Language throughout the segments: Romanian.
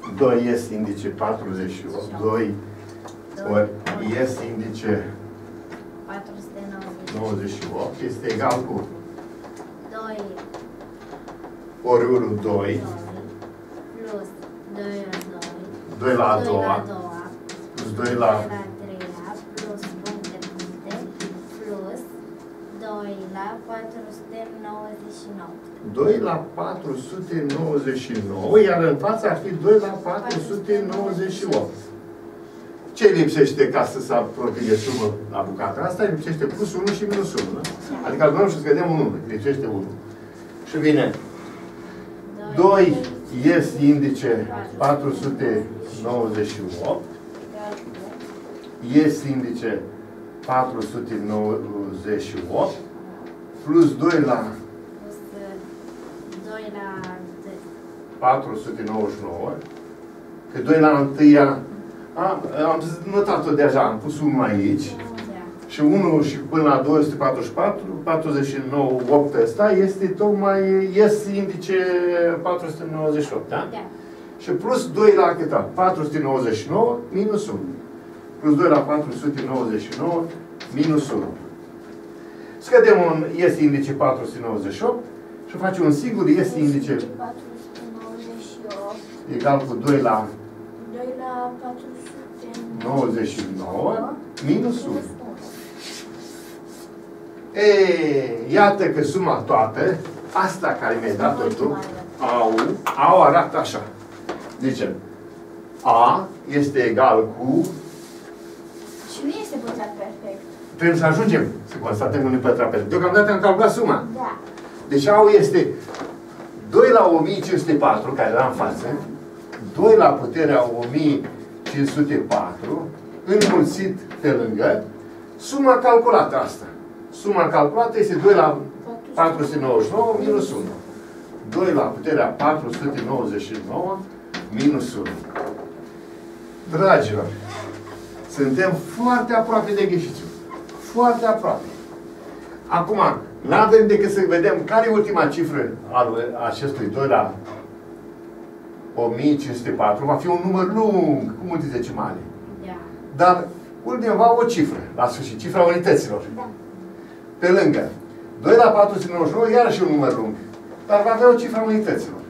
2 ies indice 48. 2 ori ies indice 498 este egal cu 2 ori 1, 2. Plus 2 ori 2. 2 la a 2 la doua. a doua. Plus 2 2 la la a treia. Plus puncte. Plus 2 la 499. 2 la 499, iar în față ar fi 2 la 498. Ce lipsește ca să se apropie de sumă la bucata asta? Lipsește plus 1 și minus 1. Da? Adică adunăm și scădem un 1. Lipsește 1. Și vine 2 ies indice 498. Ies indice 498. Plus 2 la 2 la 499. Că 2 la întâia... Am notat-o deja, am pus 1 aici. Și 1 și până la 244, 49, 8 ăsta este tocmai, ies indice 498, da? Da. Și plus 2 la câta? 499 minus 1. Plus 2 la 499 minus 1. Scădem un ies indice 498 și facem un singur ies indice 498 egal cu 2 la 2 la 499 minus 1. Iată că suma toată, asta care mi-ai dat-o tu, au arată așa. Zicem, A este egal cu... Și nu este pătrat perfect. Trebuie să ajungem să constatăm un pătrat perfect. Deocamdată am calculat suma. Da. Deci A este 2 la 1504, care era în față, 2 la puterea 1504, înmulțit pe lângă, suma calculată asta. Suma calculată este 2 la 499 minus 1. 2 la puterea 499 minus 1. Dragilor, suntem foarte aproape de exercițiu. Foarte aproape. Acum, nu avem decât să vedem care e ultima cifră al acestui 2 la 1504. Va fi un număr lung, cu multe decimale. Da. Dar undeva o cifră, la sfârșit, cifra unităților. Da. Pe lângă 2 la 499, iarăși un număr lung. Dar va avea o cifră unităților.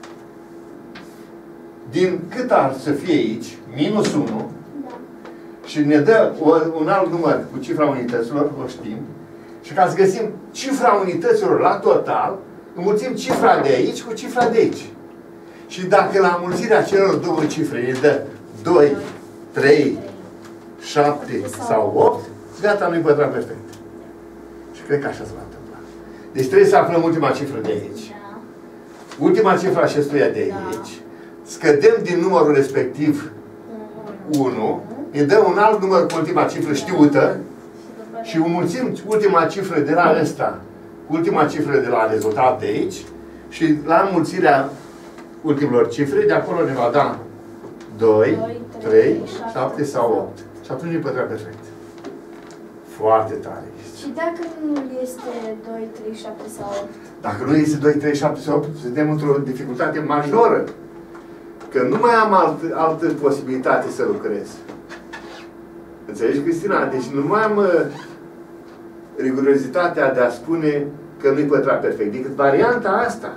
Din cât ar să fie aici, minus 1, Da. și ne dă un alt număr cu cifra unităților, o știm, și ca să găsim cifra unităților la total, înmulțim cifra de aici cu cifra de aici. Și dacă la înmulțirea celor două cifre ne dă 2, 3, 7 sau 8, gata, nu-i pătrat perfect. Și cred că așa se va întâmpla. Deci trebuie să aflăm ultima cifră de aici. Da. Ultima cifră acestuia de aici. Scădem din numărul respectiv 1, ne dă un alt număr cu ultima cifră știută și înmulțim ultima cifră de la ăsta cu ultima cifră de la rezultat de aici și la înmulțirea ultimelor cifre, de acolo ne va da 2, 3, 7 sau 8. Și atunci e pătrat perfect. Foarte tare este. Și dacă nu este 2, 3, 7 sau 8? Dacă nu este 2, 3, 7 sau 8, suntem într-o dificultate majoră. Că nu mai am altă posibilitate să lucrez. Înțelegi, Cristina? Deci nu mai am rigurozitatea de a spune că nu-i pătrat perfect. Decât varianta asta.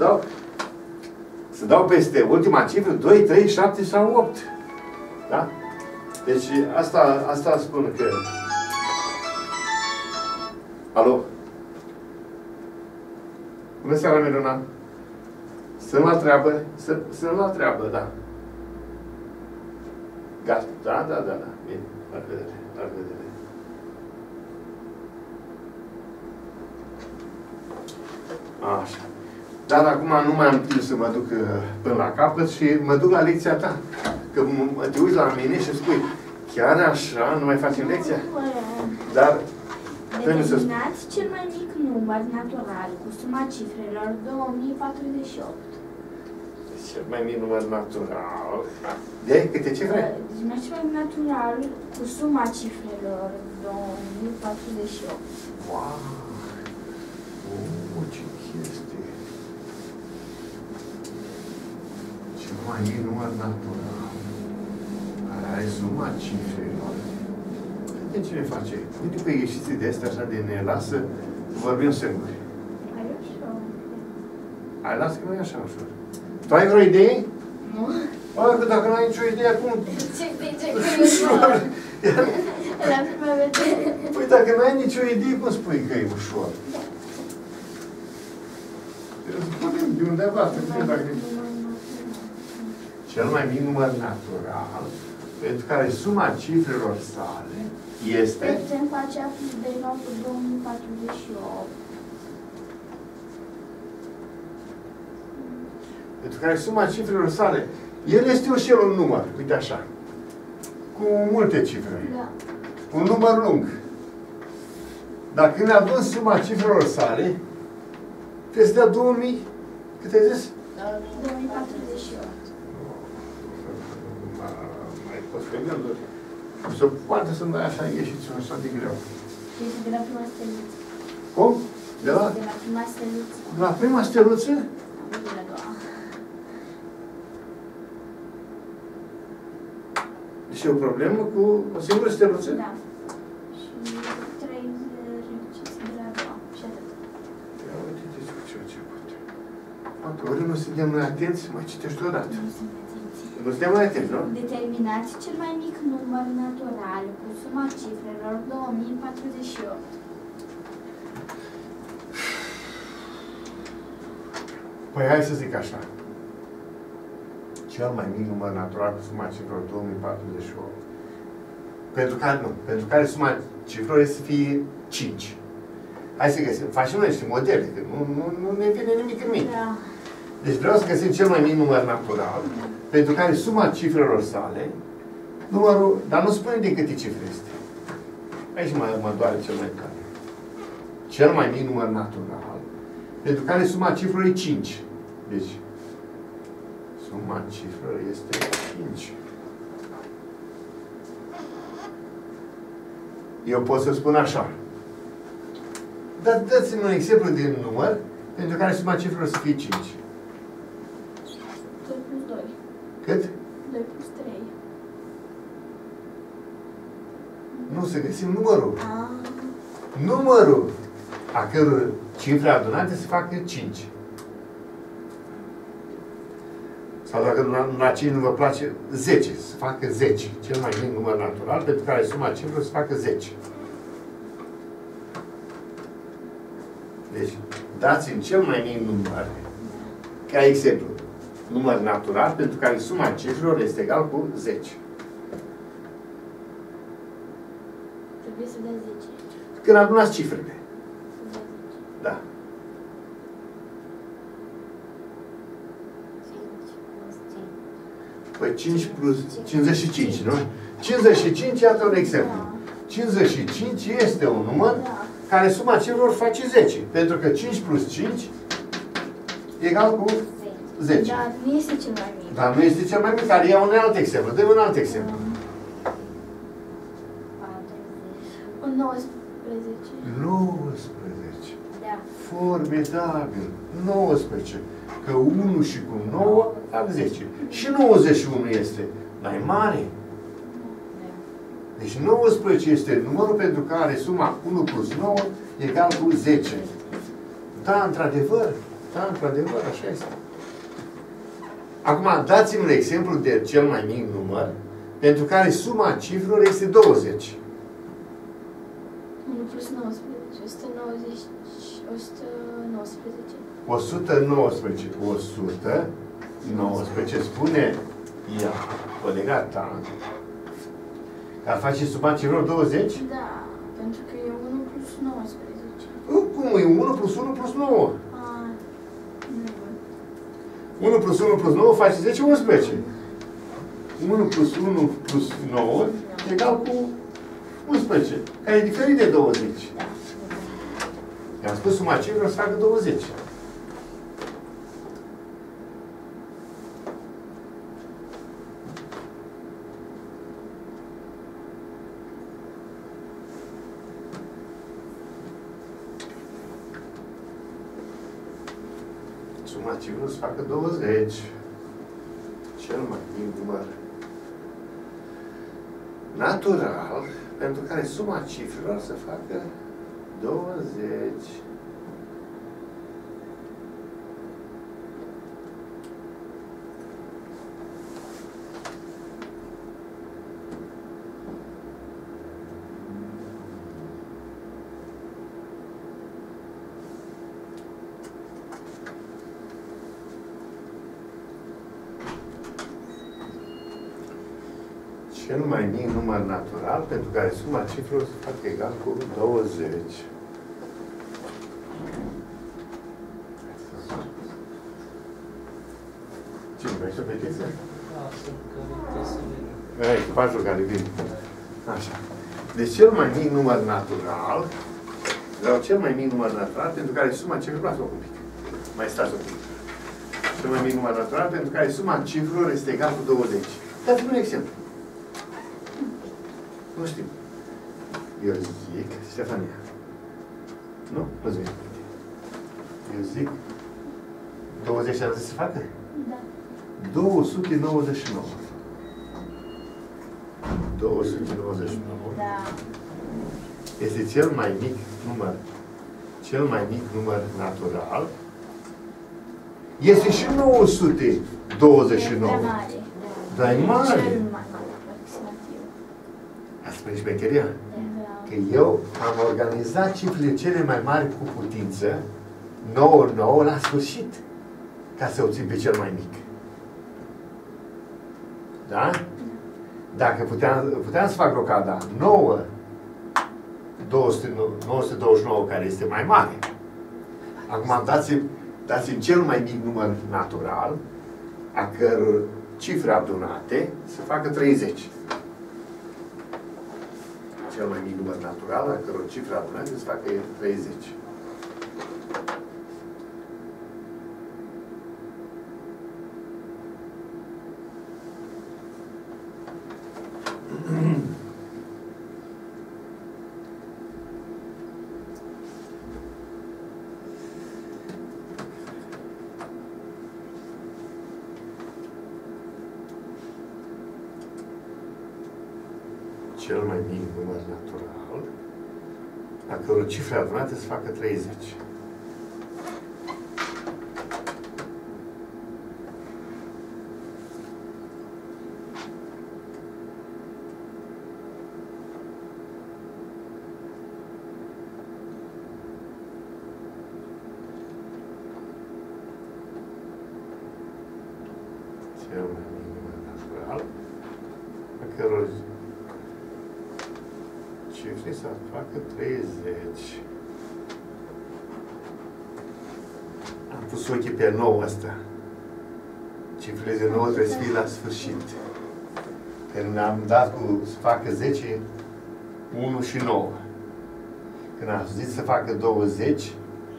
Să dau peste ultima cifră 2, 3, 7 sau 8. Da? Deci asta spun că... Alo? Bună seara, Miruna! Sunt la treabă? Sunt la treabă, da. Gata. Da. Bine. La revedere. La revedere. Așa. Dar acum nu mai am timp să mă duc până la capăt și mă duc la lecția ta. Că te uiți la mine și spui, chiar așa, nu mai facem lecția? Dar Determinați cel mai mic număr natural cu suma cifrelor 2048. Cel mai mic număr natural. De câte cifre? Determinați cel mai mic natural cu suma cifrelor 2048. Wow! Ce chestie! Ceva mai mic număr natural. Aia e suma cifrelor. De ce ne face? Uite că ieșiți de astea așa de ne lasă, vorbim singuri. Ai ușor. Hai, lasă că nu e așa ușor. Tu ai vreo idee? Nu. Bă, că dacă nu ai nicio idee, acum... Ce zice că e ușor? La prima vedere. Păi dacă nu ai nicio idee, cum spui că e ușor? Trebuie să punem de undeva, să fie dacă... Cel mai mic număr natural, pentru care suma cifrelor sale este... Putem face apel de nou cu 2048. Pentru care suma cifrelor sale, el este un număr, uite așa, cu multe cifre. Da. Un număr lung. Dacă ne adun suma cifrelor sale, trebuie să dea 2000, cât ai zis? 2048. Mai poți pe gânduri. Să poate să nu ai așa ieșiți așa de greu. Este de la prima steluță. Cum? De la? De la prima steluță. De la prima steluță? Nu de la doua. Și o problemă cu o singură steluță? Da. Și 30 de la doua. Și atât. Ia uite-te cu ce început. Ori nu suntem noi atenți, mai citești odată. Nu sunt atenți. Nu suntem mai atenți, nu? Determinați cel mai mic număr natural cu suma cifrelor 2048. Păi hai să zic așa. Cel mai mic număr natural cu suma cifrelor 2048. Pentru care nu. Pentru care suma cifrelor este să fie 5. Hai să găsim. Facem noi niște modele, că nu ne vine nimic în minte. Da. Deci vreau să găsim cel mai mic număr natural, pentru care suma cifrelor sale, numărul, dar nu spune din câte cifre este. Aici mă doare cel mai tare. Cel mai mic număr natural, pentru care suma cifrelor e 5. Deci, suma cifrelor este 5. Eu pot să spun așa. Dar dați-mi un exemplu de număr pentru care suma cifrelor să fie 5. 2 plus 2. Cât? 2 plus 3. Nu, să găsim numărul. Ah. Numărul a căror cifre adunate se facă 5. Sau dacă la 5 nu vă place, 10. Se facă 10. Cel mai mic număr natural pentru care suma cifrelor se facă 10. Deci, dați-mi cel mai mic număr, ca exemplu, număr natural pentru care suma cifrelor este egal cu 10. Trebuie să dea 10. Când adunați cifrele. Să dea 10. Da. 5 plus 5. Păi 5 plus 55, nu? 55, iată un exemplu. 55 este un număr care suma cifrelor face 10. Pentru că 5 plus 5 egal cu 10. Dar nu este cel mai mic. Dar nu este cel mai mic, care ia un alt exemplu. Dă-mi un alt exemplu. 40. 19. 19. Da. Formidabil. 19. Că 1 și cu 9 fac 10. Și 91 este mai mare. Deci 19 este numărul pentru care suma 1 plus 9 egal cu 10. Da, într-adevăr. Da, într-adevăr, așa este. Acum, dați-mi un exemplu de cel mai mic număr pentru care suma cifrelor este 20. 1 plus 19. 190. 119. 119. 119 spune ea, colega ta, că ar face suma cifrelor 20? Da, pentru că e 1 plus 19. Cum e? 1 plus 1 plus 9. Ah, nu. 1 plus 1 plus 9 face 10, 11. 1 plus 1 plus 9 egal cu 11, care e diferit de 20. Da. I-am spus suma cifrelor să facă 20. Suma cifrelor să facă 20. cel mai mic număr natural pentru care suma cifrelor să facă 20. Cel mai mic număr natural pentru care suma cifrelor se facă egal cu 20. Cine vrei să vedeți? Echipajul care vine. Așa. Deci cel mai mic număr natural, vreau cel mai mic număr natural pentru care suma cifrelor, lasă-o un pic. Mai stați un pic. Cel mai mic număr natural pentru care suma cifrelor este egal cu 20. Dați-mi un exemplu. Nu știu. Eu zic, Ștefania. Nu? Nu zic. Eu zic 20 ar să facă? Da. 299. 299. Da. Este cel mai mic număr. Cel mai mic număr natural. Este și 929. Dar e mare. Asta e șmecheria. Că eu am organizat cifrele cele mai mari cu putință, 9 la sfârșit, ca să obțin pe cel mai mic. Da? Dacă puteam să fac rocada 929, care este mai mare. Acum dați-mi cel mai mic număr natural, a căror cifre adunate să facă 30. Cel mai mic număr natural, a căror cifre adunate să facă 30. Cel mai mic număr natural, a căror cifre adunate să facă 30. Cel mai mic număr natural, a căror cifre să facă 30. Am pus ochii pe 9 ăsta. Cifrele de 9 trebuie să fie la sfârșit. Când am dat să facă 10, 1 și 9. Când am zis să facă 20,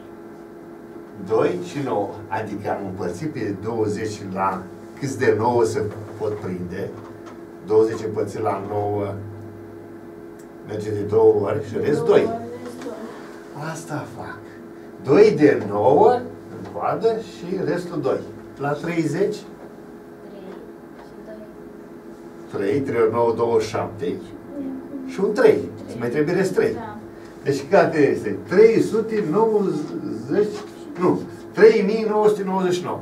2 și 9. Adică am împărțit pe 20 la câți de 9 se pot prinde. 20 împărțit la 9 merge de 2 ori și rest 2. Asta fac. 2 de 9 în coadă și restul 2. La 30? 3, 3 ori 9, 27. Și un 3. Îți mai trebuie rest 3. Deci cât este? 390, nu, 3999.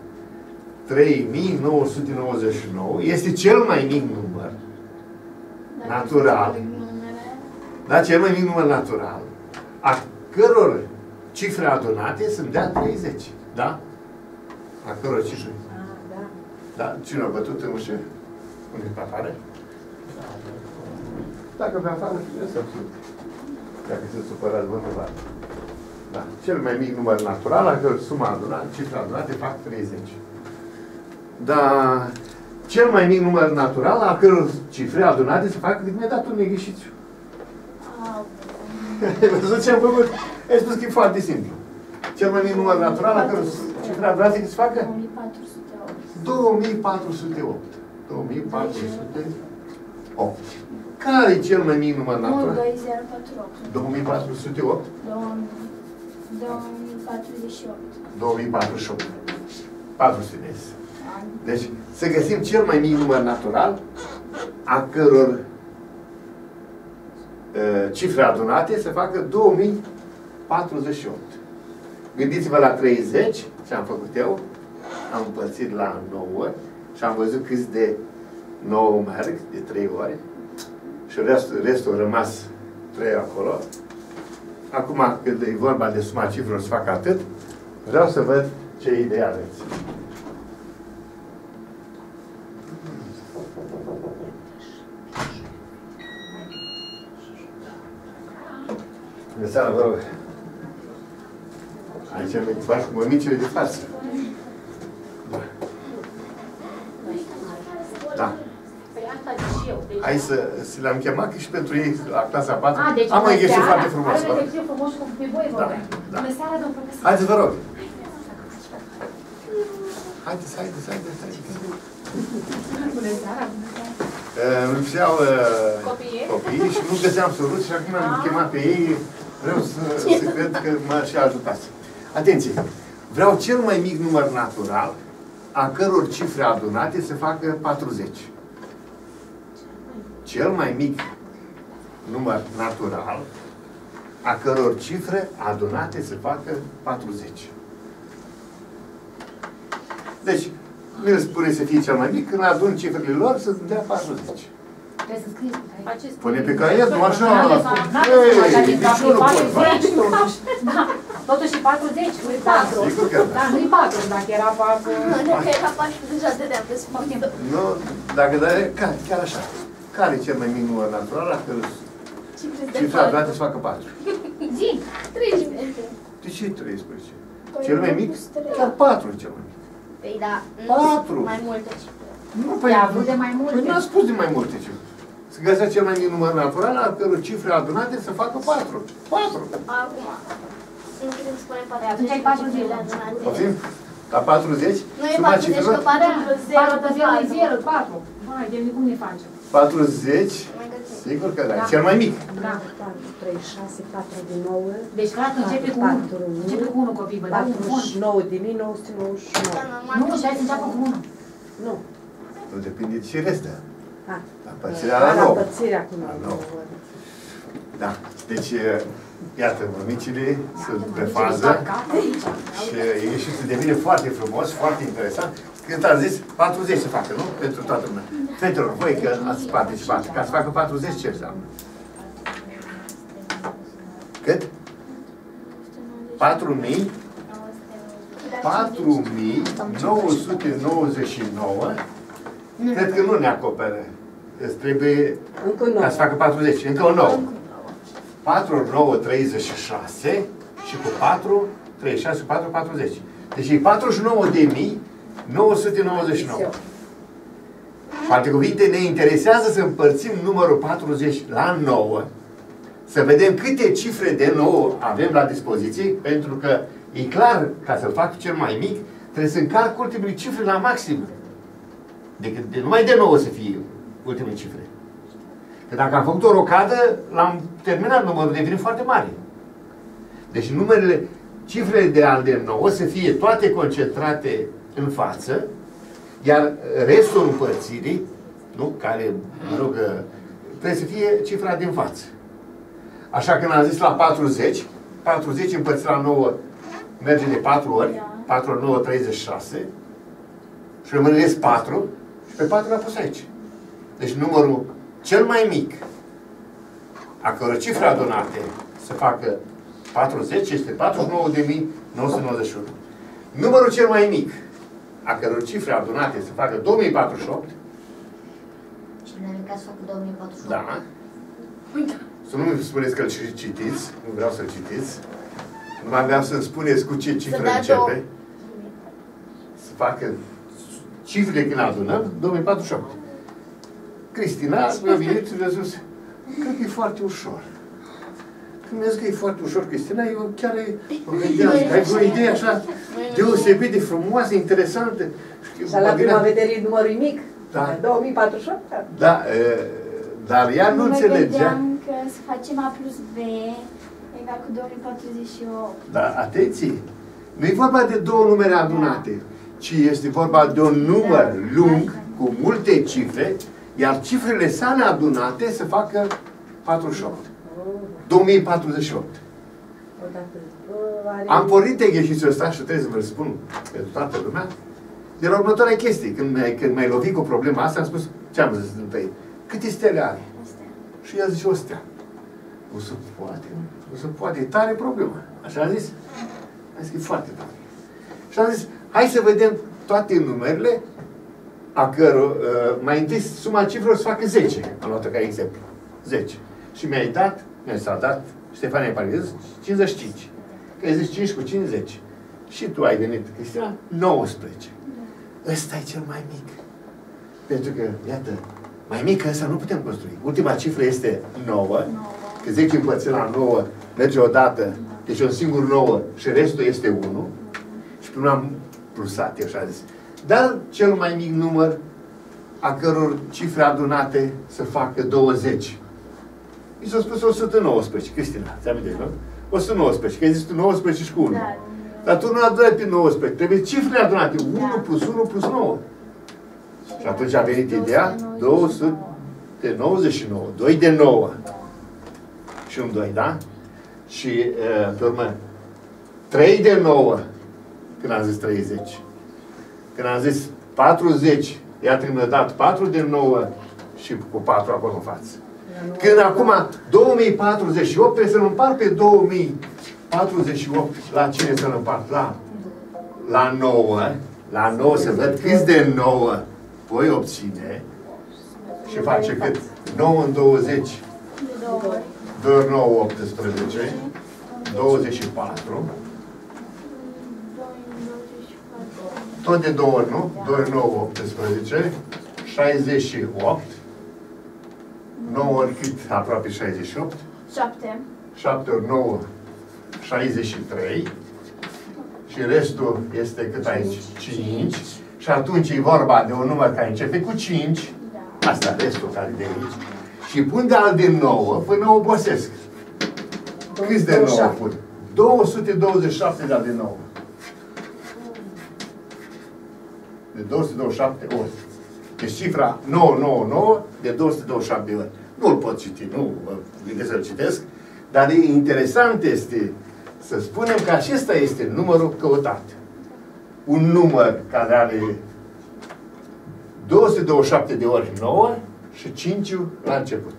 3999 este cel mai mic număr natural. Da? Cel mai mic număr natural, a căror cifre adunate sunt dea 30. Da? A căror cifre. Da? Cine a bătut în ușă? Unde pe afară? Dacă pe afară, să dacă se supărați, vă întrebați. Da. Cel mai mic număr natural, a căror suma adunată, cifre adunate fac 30. Dar cel mai mic număr natural, a căror cifre adunate se fac, mi-a dat un neghișițiu. Ai văzut ce am făcut? Ai spus că e foarte simplu. Cel mai mic număr natural, a căror cifre adunate se facă? 2408. 2408. Care e cel mai mic număr natural? 2048. 2408? 2048. 2048. 400 de Deci, să găsim cel mai mic număr natural, a căror cifre adunate să facă 2048. Gândiți-vă la 30, ce am făcut eu, am împărțit la 9 și am văzut câți de 9 merg, de 3 ori, și restul a rămas 3 acolo. Acum, când e vorba de suma cifrelor să fac atât, vreau să văd ce idee aveți. Bună seara, vă rog. Aici fac mămicile de față. Da. Da. Hai să le-am chemat și pentru ei la clasa 4. Deci am un exercițiu foarte frumos. Are un exercițiu frumos cu voi, vă rog. Bună seara, domnul profesor. Haideți, vă rog. Haideți. Bună seara, Îmi iau copiii și nu găseam soluții și acum am chemat pe ei. Vreau să cred că mă și ajutați. Atenție! Vreau cel mai mic număr natural a căror cifre adunate se facă 40. Cel mai mic număr natural a căror cifre adunate se facă 40. Deci, mi-l spune să fie cel mai mic, când adun cifrele lor, să dea 40. Trebuie să scrieți. Pune pe caiet, nu așa. Ei, nici nu pot. Totuși 40, nu-i 4. Sigur că da. Da, nu-i 4, dacă era 4. Nu, că era 4, deja dădeam pe spate. Nu, dacă chiar așa. Care e cel mai mic număr natural la care cifra adunată să facă 4? Zi. 13. De ce 13? Cel mai mic? Chiar 4 e cel mai mic. Păi da, 4. mai multe cifre. Nu, Ea a vrut de mai multe. Păi n-a spus de mai multe cifre. Să găsească cel mai mic număr natural la căror cifre adunate să facă 4. 4. Acum, nu putem spune 40. Atunci ai 40. Poftim? La 40? Nu e 40, că 4 plus 0 4 0 e 4. Hai, de cum ne facem? 40? Sigur că da. Cel mai mic. Da. 4, 3, 6, 4 din 9. Deci, frate, începe cu 1. Începe cu 1, copii, vă dau un fond. 49 de 1999. Nu, și hai să înceapă cu 1. Nu. Nu depinde de ce restă. La împărțirea La la 9. împărțirea cu 9. Da. Deci, iată, mămicile sunt pe fază și ieșiți să devine foarte frumos, foarte interesant. Când ați zis 40 să facă, nu? Pentru toată lumea. Fetelor, voi că ați participat, ca să facă 40, ce înseamnă? Cât? 4.000? 4.999. Cred că nu ne acoperă. Îți trebuie ca să facă 40. Încă un 9. 4, 9, 36 și cu 4, 36, 4, 40. Deci e 49.999. Cu alte cuvinte, ne interesează să împărțim numărul 40 la 9, să vedem câte cifre de 9 avem la dispoziție, pentru că e clar, ca să-l fac cel mai mic, trebuie să încarc ultimele cifre la maxim. Numai de 9 să fie ultimele cifre. Că dacă am făcut o rocadă, l-am terminat, numărul devine foarte mare. Deci numerele, cifrele de al de 9 să fie toate concentrate în față, iar restul împărțirii, nu, care, mă rog, trebuie să fie cifra din față. Așa că am zis la 40, 40 împărțit la 9 merge de 4 ori, 4 ori 9, 36, și rămâne 4, și pe 4 l-am pus aici. Deci numărul cel mai mic, a căror cifre adunate să facă 40, este 49.991. Numărul cel mai mic, a căror cifre adunate să facă 2048. Cel mai mic ca să facă 2048. Da. Să nu mi spuneți că îl citiți, nu vreau să-l citiți. Numai vreau să-mi spuneți cu ce cifră începe. Să facă cifrele când adunăm, 2048. Cristina mi-a venit și mi-a spus, cred că e foarte ușor. Când mi-a zis că e foarte ușor, Cristina, eu chiar o gândeam. Ai o idee așa deosebit de frumoasă, interesantă. Și la prima vedere numărul mic? Da. 2048? Da, dar ea nu înțelegea. Noi vedeam că să facem A plus B egal cu 2048. Dar atenție! Nu e vorba de două numere adunate. ci este vorba de un număr lung cu multe cifre, iar cifrele sale adunate se facă 48. 2048. Am pornit exercițiul ăsta și trebuie să vă spun pentru toată lumea. De la următoarea chestie, când m-ai lovit cu problema asta, am spus, ce am zis pe ei? Câte stele are? Și ea zice, o stea. Nu se poate, nu se poate, e tare problema. Așa am zis? Am zis că e foarte tare. Și am zis, hai să vedem toate numerele, a căror, mai întâi suma cifrelor să facă 10. Am luat-o ca exemplu. 10. Și mi-a dat, Ștefania Pariză, 55. Că ai zis 5 cu 50. Și tu ai venit, Cristina, 19. Ăsta e cel mai mic. Pentru că, iată, mai mic ăsta nu putem construi. Ultima cifră este 9. Că 10 împărțit la 9 merge odată. Deci un singur 9 și restul este 1. Și până am plusat, așa zis. Dar cel mai mic număr a căror cifre adunate să facă 20. Mi s-a spus 119, Cristina, ți amintești, nu? 119, că ai zis tu 19 și cu 1. Da. Dar tu nu adunai pe 19, trebuie cifrele adunate, 1 plus 1 plus 9. Și atunci a venit ideea, 299, 2 de 9. Și un 2, da? Și, pe urmă, 3 de 9, când am zis 30. Când am zis 40, iată mi-a dat 4 de 9 și cu 4 acolo în față. Când acum 2048 trebuie să-l împart pe 2048 la cine să-l împart? La 9. La 9 să văd câți de 9 voi obține și face cât? 9 în 20. 2 ori 9, 18. 24. Tot de 2 ori, nu? 2 ori 9, 18. 68. 9 ori cât? Aproape 68. 7. 7 ori 9, 63. Și restul este cât aici? 5. Și atunci e vorba de un număr care începe cu 5. Da. Asta, restul care de aici. Și pun de alt din 9 până obosesc. Câți de 9 pun? 227 de alt din 9. De 227 ori. Deci cifra 999 de 227 ori. Nu-l pot citi, nu mă gândesc să-l citesc, dar interesant este să spunem că acesta este numărul căutat. Un număr care are 227 de ori 9 și 5 la început.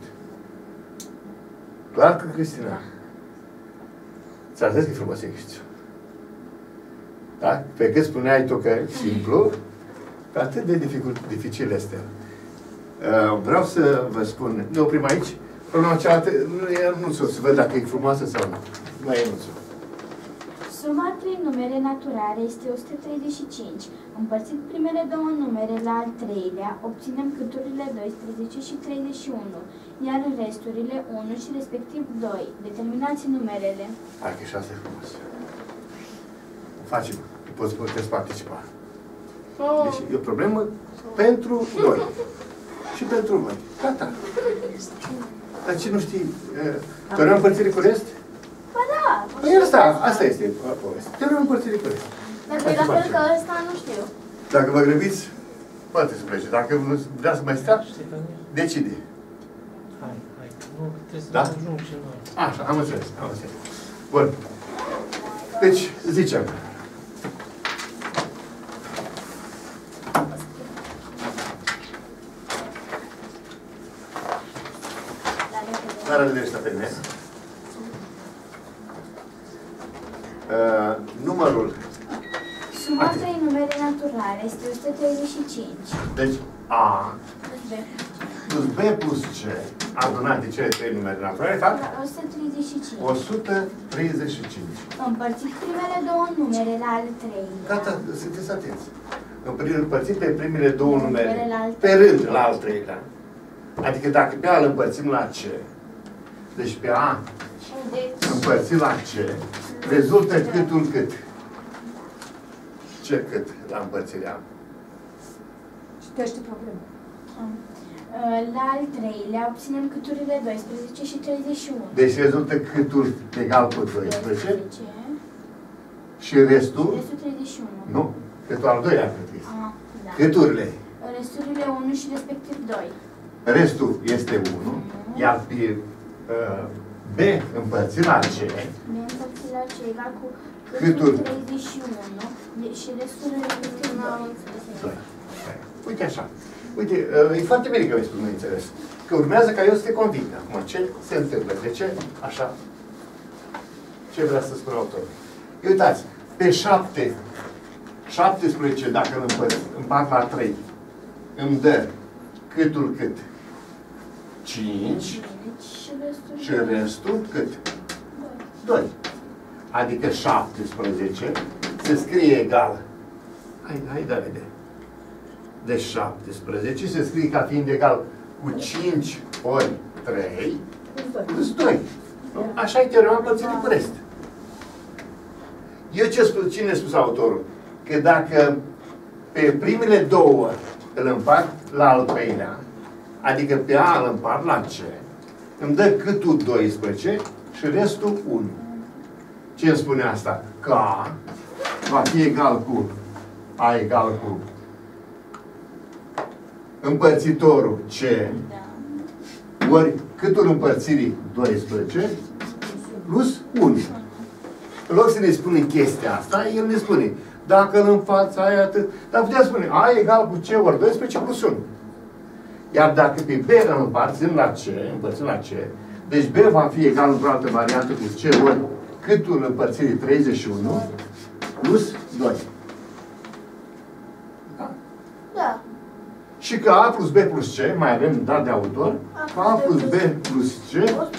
Clar că, Cristina? Ți-am zis că e frumos exercițiu. Da? Pe cât spuneai tu că e simplu, pe atât de dificil este. Vreau să vă spun, ne oprim aici. Problema cealaltă, nu e anunțul, să văd dacă e frumoasă sau nu. Nu e anunțul. Suma trei numere naturale este 135. Împărțit primele două numere la al treilea, obținem câturile 12 și 31, iar resturile 1 și respectiv 2. Determinați numerele. Hai că și asta e frumos. Facem, puteți participa. Deci e o problemă pentru noi. Și pentru voi. Gata. Dar ce nu știi? Teorema împărțirii cu rest? Ba da! Păi asta este povestea. Teorema împărțirii cu rest. Dacă e la fel că ăsta, nu știu. Dacă vă grăbiți, poate să plece. Dacă vrea să mai stea, decide. Hai. Nu, trebuie să ajung și noi. Așa, am înțeles. Bun. Deci, zicem. Dar le ăsta pe mine. Numărul. Suma trei numere naturale este 135. Deci A plus B plus C adunate cele trei numere naturale fac 135. 135. Împărțit primele două numere la al treilea. Gata, sunteți atenți. Împărțim pe primele două numere pe rând la al treilea. Adică dacă pe A îl împărțim la C, deci pe A împărțit la C, rezultă câtul cât? Ce cât la împărțirea? Citește problema. La al treilea obținem câturile 12 și 31. Deci rezultă câtul egal cu 12. Și restul? Restul 31. Nu. Câtul al doilea cât este. Da. Câturile. Resturile 1 și respectiv 2. Restul este 1, iar pe B împărțit la C, B împărțit la C egal cu câtul 31 și restul respectiv 9. Uite așa. Uite, e foarte bine că vezi cum nu înțeles. Că urmează ca eu să te conving. Acum, ce se întâmplă? De ce? Așa. Ce vrea să spună autorul? Uitați, pe 17, dacă îl împart la 3, îmi dă câtul cât? 5 și restul cât? 2. Adică 17 se scrie egal. Hai, da, vede. De 17 se scrie ca fiind egal cu 5 ori 3 plus 2. Nu? Așa e teorema împărțirii cu rest. Eu cine a spus autorul? Că dacă pe primele două îl împart la al treilea, adică pe A îl împart la C, îmi dă câtul 12 și restul 1. Ce îmi spune asta? Că A va fi egal cu A egal cu împărțitorul C ori câtul împărțirii 12 plus 1. În loc să ne spună chestia asta, el ne spune dacă îl înfață aia atât, dar putea spune A egal cu C ori 12 plus 1. Iar dacă pe B îl împărțim la C, deci B va fi egal într-o altă variantă cu C ori câtul împărțirii 31 plus 2. Da? Da. Și că A plus B plus C, mai avem dat de autor, că A plus B plus C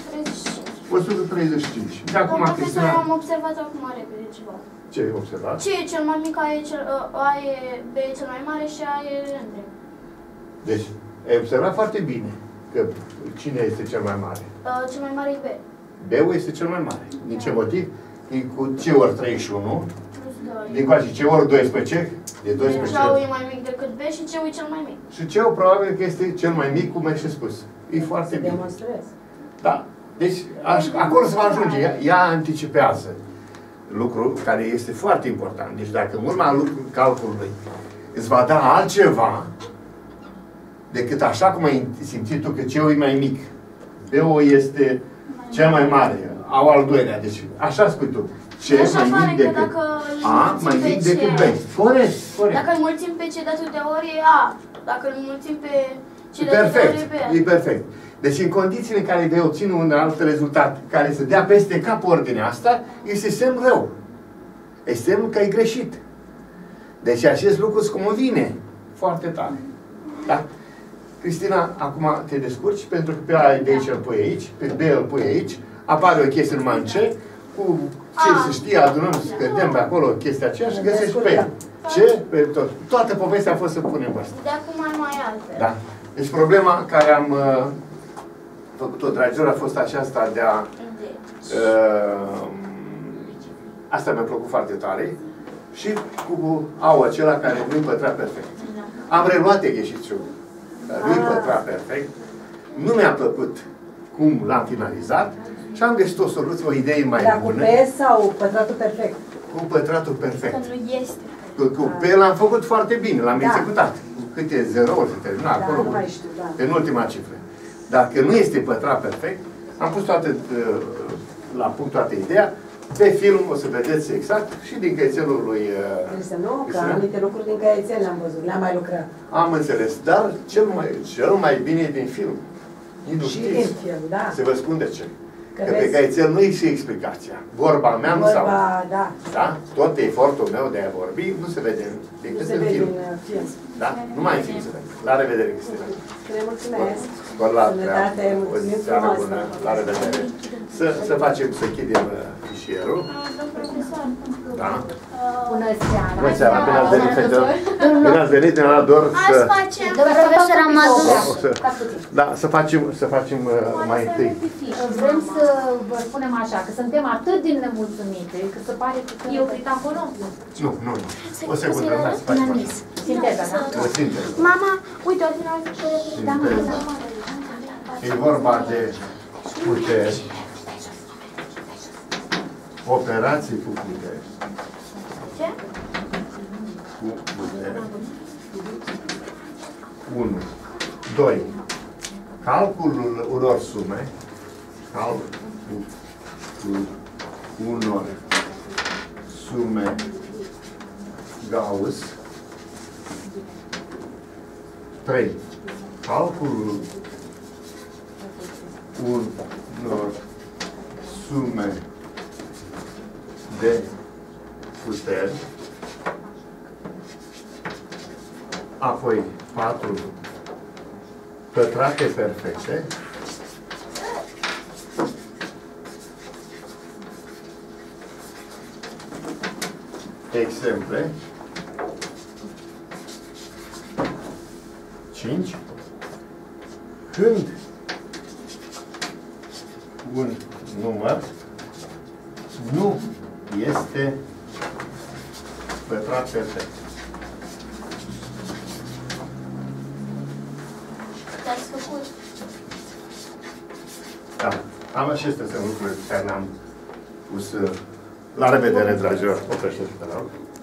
135. De acum, Cristina, am observat acum repede ceva. Ce ai observat? C e cel mai mic, A e B e cel mai mare și A e între. Deci, ai observat foarte bine că cine este cel mai mare? Cel mai mare e B. B-ul este cel mai mare. Din ce motiv? E cu C ori 31. Plus 2. Din coace C ori 12. De 12. C-ul e mai mic decât B și C-ul e cel mai mic. Și C-ul probabil că este cel mai mic, cum ai și spus. E foarte bine. Demonstrez. Da. Deci, acolo se va ajunge. Ea anticipează lucru care este foarte important. Deci dacă în urma calculului îți va da altceva decât așa cum ai simțit tu că C-ul e mai mic, B-ul este cel mai mare, au al doilea. Deci așa spui tu. C mai mic decât A, mai mic decât B. Corect, corect. Dacă îl mulțim pe C de atâtea ori e A. Dacă îl mulțim pe C de atâtea ori e B. E perfect. Deci în condițiile în care vei obține un alt rezultat care să dea peste cap ordinea asta, este semn rău. E semn că ai greșit. Deci acest lucru îți convine foarte tare. Da? Cristina, acum te descurci, pentru că pe A de aici îl pui aici, pe B îl pui aici, apare o chestie numai în C, cu ce să știe, adunăm, scădem pe acolo chestia aceea și găsești pe ea. Ce? Pe tot. Toată povestea a fost să punem asta. De acum mai altfel. Da. Deci problema care am făcut-o, dragilor, a fost aceasta de a... asta mi-a plăcut foarte tare. Și cu A-ul acela care nu-i pătra perfect. Am reluat exercițiul nu-i pătra perfect. Nu mi-a plăcut cum l-am finalizat și am găsit o soluție, o idee mai bună. Dar cu P sau pătratul perfect? Cu pătratul perfect. Că nu este. Cu P l-am făcut foarte bine, l-am executat. Cu câte zerouri se termina acolo, nu mai știu, penultima cifră. Dacă nu este pătrat perfect, am pus toate, la punct toată ideea. Pe film o să vedeți exact și din căiețelul lui... Nu, că anumite lucruri din căiețel le-am văzut, le-am mai lucrat. Am înțeles, dar cel mai bine e din film. Și din film, da. Se vă spun de ce. Că pe căiețel nu e și explicația. Vorba mea nu s-a da? Tot efortul meu de a vorbi nu se vede decât în film. Da? Nu mai în film se vede. La revedere, Cristina. Le mulțumesc. Sănătate, mulțumim frumos. La revedere. Să facem, să închidem fișierul. Da? Bună seara! Bună seara! Bine ați venit, fetelor! Bine ați venit, ne-a dor să... Azi facem, profesor, am adus. Da, să facem mai întâi. Vrem să vă spunem așa, că suntem atât de nemulțumite, că se pare că eu cred acolo. Nu. O secundă, da, să facem așa. Sinteza, da? Mama, uite, o final. Da, mama. E vorba de puteri. Operații cu puteri. Ce? cu putere. 1. 2. Calculul unor sume. Calculul unor sume Gauss. 3. Calculul unor sume de puteri. Apoi 4. Pătrate perfecte. Exemple. 5. Când un număr nu este pătrat perfect. Te-ați făcut. Da. Am acestea sunt lucruri pe care le-am pus. La revedere, dragilor. Oprește-te, te rog.